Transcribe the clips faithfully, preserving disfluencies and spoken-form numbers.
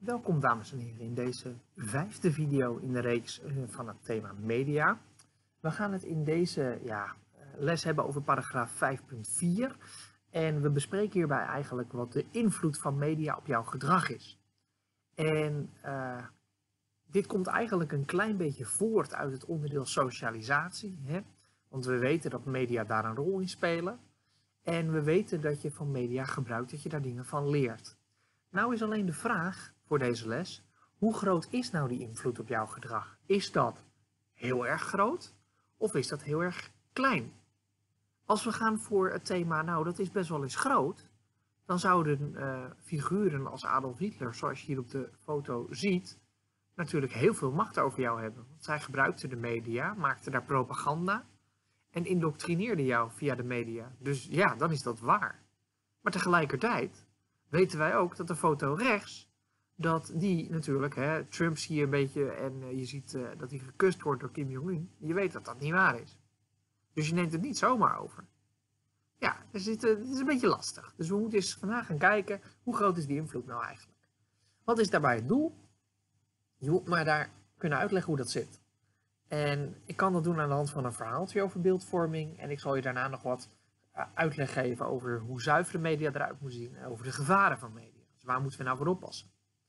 Welkom dames en heren in deze vijfde video in de reeks van het thema media. We gaan het in deze ja, les hebben over paragraaf vijf punt vier en we bespreken hierbij eigenlijk wat de invloed van media op jouw gedrag is. En uh, dit komt eigenlijk een klein beetje voort uit het onderdeel socialisatie, hè? Want we weten dat media daar een rol in spelen en we weten dat je van media gebruikt, dat je daar dingen van leert. Nou is alleen de vraag voor deze les, hoe groot is nou die invloed op jouw gedrag? Is dat heel erg groot of is dat heel erg klein? Als we gaan voor het thema, nou dat is best wel eens groot, dan zouden uh, figuren als Adolf Hitler, zoals je hier op de foto ziet, natuurlijk heel veel macht over jou hebben. Want zij gebruikten de media, maakten daar propaganda en indoctrineerden jou via de media. Dus ja, dan is dat waar. Maar tegelijkertijd weten wij ook dat de foto rechts, dat die natuurlijk, hè, Trump zie je een beetje en uh, je ziet uh, dat hij gekust wordt door Kim Jong-un. Je weet dat dat niet waar is. Dus je neemt het niet zomaar over. Ja, dus het, uh, het is een beetje lastig. Dus we moeten eens vandaag gaan kijken, hoe groot is die invloed nou eigenlijk? Wat is daarbij het doel? Je moet maar daar kunnen uitleggen hoe dat zit. En ik kan dat doen aan de hand van een verhaaltje over beeldvorming. En ik zal je daarna nog wat uh, uitleg geven over hoe zuivere media eruit moet zien. En over de gevaren van media. Dus waar moeten we nou voor oppassen?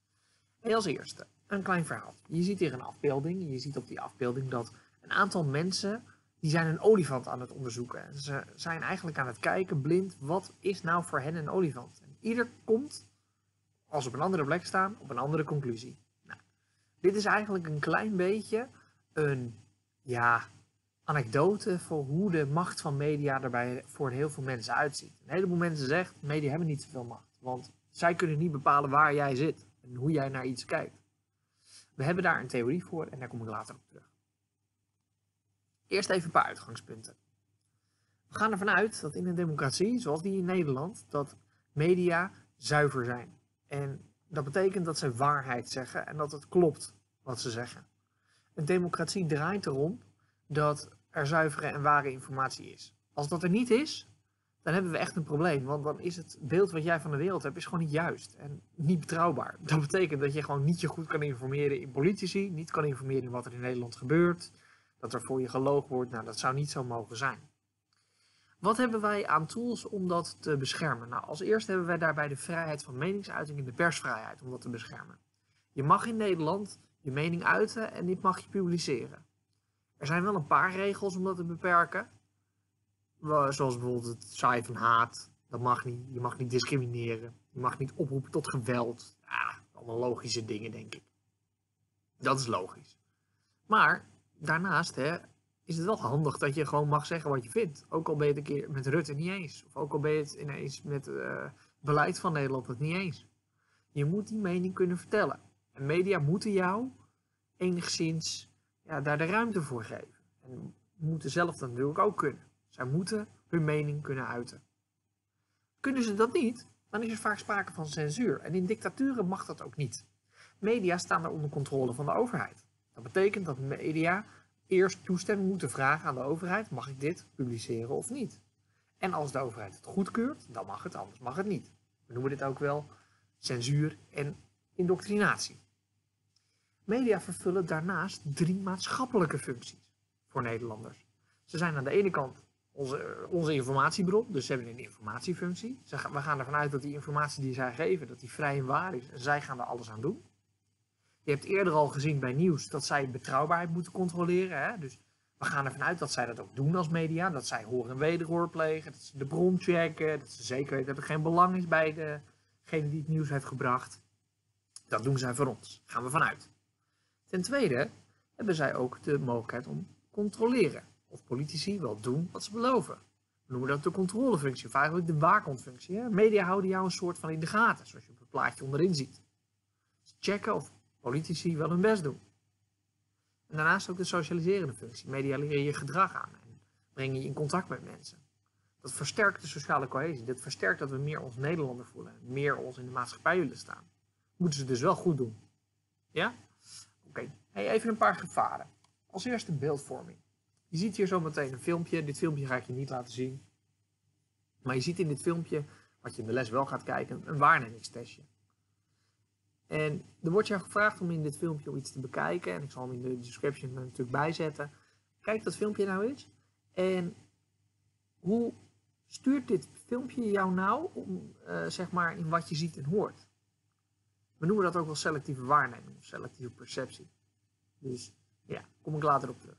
En als eerste, een klein verhaal. Je ziet hier een afbeelding. Je ziet op die afbeelding dat een aantal mensen, die zijn een olifant aan het onderzoeken. Ze zijn eigenlijk aan het kijken, blind, wat is nou voor hen een olifant? En ieder komt, als op een andere plek staan, op een andere conclusie. Nou, dit is eigenlijk een klein beetje een ja, anekdote voor hoe de macht van media er bij voor heel veel mensen uitziet. Een heleboel mensen zeggen, media hebben niet zoveel macht. Want zij kunnen niet bepalen waar jij zit en hoe jij naar iets kijkt. We hebben daar een theorie voor en daar kom ik later op terug. Eerst even een paar uitgangspunten. We gaan ervan uit dat in een democratie, zoals die in Nederland, dat media zuiver zijn. En dat betekent dat ze waarheid zeggen en dat het klopt wat ze zeggen. Een democratie draait erom dat er zuivere en ware informatie is. Als dat er niet is, dan hebben we echt een probleem. Want dan is het beeld wat jij van de wereld hebt, is gewoon niet juist en niet betrouwbaar. Dat betekent dat je gewoon niet je goed kan informeren in politici, niet kan informeren in wat er in Nederland gebeurt, dat er voor je gelogen wordt. Nou, dat zou niet zo mogen zijn. Wat hebben wij aan tools om dat te beschermen? Nou, als eerste hebben wij daarbij de vrijheid van meningsuiting en de persvrijheid om dat te beschermen. Je mag in Nederland je mening uiten en dit mag je publiceren. Er zijn wel een paar regels om dat te beperken. Zoals bijvoorbeeld het zaaien van haat. Dat mag niet. Je mag niet discrimineren. Je mag niet oproepen tot geweld. Ja, allemaal logische dingen, denk ik. Dat is logisch. Maar daarnaast hè, is het wel handig dat je gewoon mag zeggen wat je vindt. Ook al ben je het een keer met Rutte niet eens. Of ook al ben je het ineens met het uh, beleid van Nederland het niet eens. Je moet die mening kunnen vertellen. En media moeten jou enigszins ja, daar de ruimte voor geven. En moeten zelf dat natuurlijk ook kunnen. Zij moeten hun mening kunnen uiten. Kunnen ze dat niet, dan is er vaak sprake van censuur. En in dictaturen mag dat ook niet. Media staan er onder controle van de overheid. Dat betekent dat media eerst toestemming moeten vragen aan de overheid. Mag ik dit publiceren of niet? En als de overheid het goedkeurt, dan mag het, anders mag het niet. We noemen dit ook wel censuur en indoctrinatie. Media vervullen daarnaast drie maatschappelijke functies voor Nederlanders. Ze zijn aan de ene kant onze, onze informatiebron, dus ze hebben een informatiefunctie. We gaan ervan uit dat die informatie die zij geven, dat die vrij en waar is en zij gaan er alles aan doen. Je hebt eerder al gezien bij nieuws dat zij betrouwbaarheid moeten controleren. Hè? Dus we gaan ervan uit dat zij dat ook doen als media, dat zij hoor en wederhoor plegen, dat ze de bron checken, dat ze zeker weten dat er geen belang is bij degene die het nieuws heeft gebracht. Dat doen zij voor ons, daar gaan we vanuit. Ten tweede hebben zij ook de mogelijkheid om te controleren. Of politici wel doen wat ze beloven. We noemen dat de controlefunctie, of eigenlijk de waakhondfunctie. Hè? Media houden jou een soort van in de gaten, zoals je op het plaatje onderin ziet. Ze checken of politici wel hun best doen. En daarnaast ook de socialiserende functie. Media leren je gedrag aan en brengen je in contact met mensen. Dat versterkt de sociale cohesie. Dat versterkt dat we meer ons Nederlander voelen. Meer ons in de maatschappij willen staan. Moeten ze dus wel goed doen. Ja? Oké, okay. Hey, even een paar gevaren. Als eerste beeldvorming. Je ziet hier zo meteen een filmpje. Dit filmpje ga ik je niet laten zien. Maar je ziet in dit filmpje, wat je in de les wel gaat kijken, een waarnemingstestje. En er wordt jou gevraagd om in dit filmpje om iets te bekijken. En ik zal hem in de description er natuurlijk bijzetten. Kijk dat filmpje nou eens. En hoe stuurt dit filmpje jou nou om, uh, zeg maar, in wat je ziet en hoort? We noemen dat ook wel selectieve waarneming of selectieve perceptie. Dus ja, kom ik later op terug.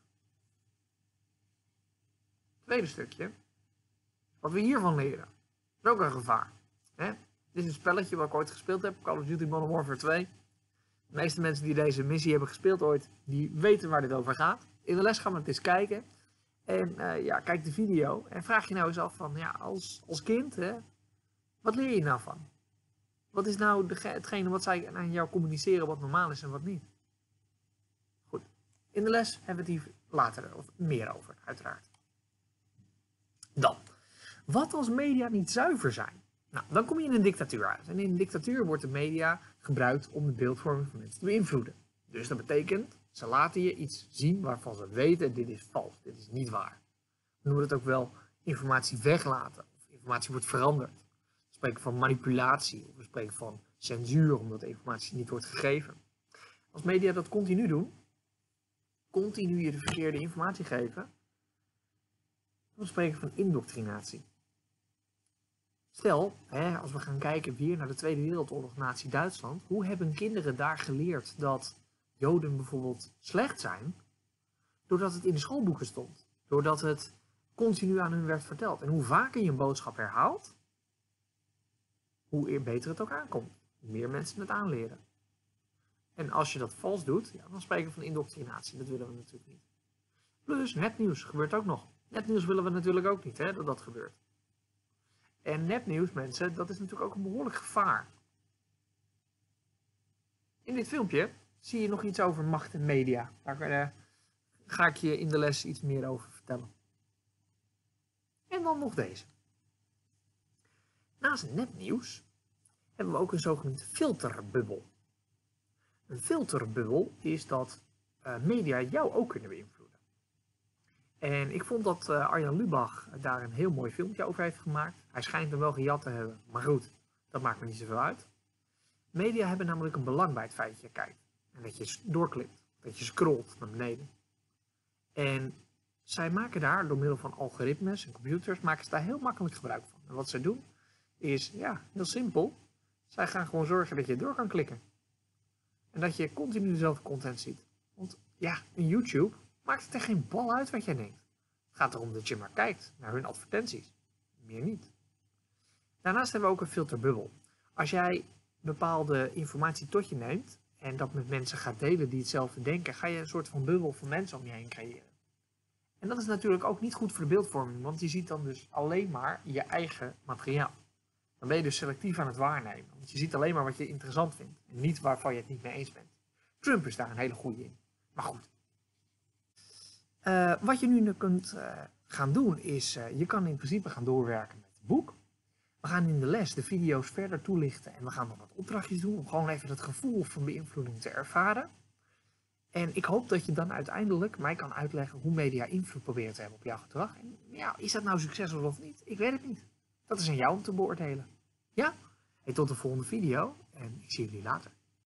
Tweede stukje. Wat we hiervan leren. Is ook een gevaar. Hè? Dit is een spelletje wat ik ooit gespeeld heb. Call of Duty Modern Warfare twee. De meeste mensen die deze missie hebben gespeeld ooit, die weten waar dit over gaat. In de les gaan we het eens kijken. En uh, ja, kijk de video. En vraag je nou eens af van, ja, als, als kind, hè, wat leer je nou van? Wat is nou de, hetgene wat zij aan jou communiceren wat normaal is en wat niet? Goed. In de les hebben we het hier later of meer over, uiteraard. Dan. Wat als media niet zuiver zijn? Nou, dan kom je in een dictatuur uit. En in een dictatuur wordt de media gebruikt om de beeldvorming van mensen te beïnvloeden. Dus dat betekent, ze laten je iets zien waarvan ze weten, dit is vals, dit is niet waar. We noemen het ook wel informatie weglaten. Of informatie wordt veranderd. We spreken van manipulatie. Of we spreken van censuur, omdat de informatie niet wordt gegeven. Als media dat continu doen, continu je de verkeerde informatie geven, dan spreken we van indoctrinatie. Stel, hè, als we gaan kijken weer naar de Tweede Wereldoorlog, Nazi-Duitsland, hoe hebben kinderen daar geleerd dat Joden bijvoorbeeld slecht zijn? Doordat het in de schoolboeken stond. Doordat het continu aan hun werd verteld. En hoe vaker je een boodschap herhaalt, hoe beter het ook aankomt. Hoe meer mensen het aanleren. En als je dat vals doet, ja, dan spreken we van indoctrinatie. Dat willen we natuurlijk niet. Plus, nepnieuws gebeurt ook nog. Nepnieuws willen we natuurlijk ook niet, hè, dat dat gebeurt. En nepnieuws, mensen, dat is natuurlijk ook een behoorlijk gevaar. In dit filmpje zie je nog iets over macht en media. Daar uh, ga ik je in de les iets meer over vertellen. En dan nog deze. Naast nepnieuws hebben we ook een zogenaamde filterbubbel. Een filterbubbel is dat uh, media jou ook kunnen beïnvloeden. En ik vond dat uh, Arjan Lubach daar een heel mooi filmpje over heeft gemaakt. Hij schijnt hem wel gejat te hebben, maar goed, dat maakt me niet zoveel uit. Media hebben namelijk een belang bij het feit dat je kijkt. En dat je doorklikt, dat je scrolt naar beneden. En zij maken daar, door middel van algoritmes en computers, maken ze daar heel makkelijk gebruik van. En wat zij doen, is, ja, heel simpel. Zij gaan gewoon zorgen dat je door kan klikken. En dat je continu dezelfde content ziet. Want ja, in YouTube maakt het er geen bal uit wat jij denkt. Het gaat erom dat je maar kijkt naar hun advertenties. Meer niet. Daarnaast hebben we ook een filterbubbel. Als jij bepaalde informatie tot je neemt en dat met mensen gaat delen die hetzelfde denken, ga je een soort van bubbel van mensen om je heen creëren. En dat is natuurlijk ook niet goed voor de beeldvorming, want je ziet dan dus alleen maar je eigen materiaal. Dan ben je dus selectief aan het waarnemen, want je ziet alleen maar wat je interessant vindt en niet waarvan je het niet mee eens bent. Trump is daar een hele goede in. Maar goed. Uh, wat je nu kunt uh, gaan doen is, uh, je kan in principe gaan doorwerken met het boek. We gaan in de les de video's verder toelichten en we gaan dan wat opdrachtjes doen om gewoon even het gevoel van beïnvloeding te ervaren. En ik hoop dat je dan uiteindelijk mij kan uitleggen hoe media invloed proberen te hebben op jouw gedrag. En ja, is dat nou succesvol of niet? Ik weet het niet. Dat is aan jou om te beoordelen. Ja? Hey, tot de volgende video en ik zie jullie later.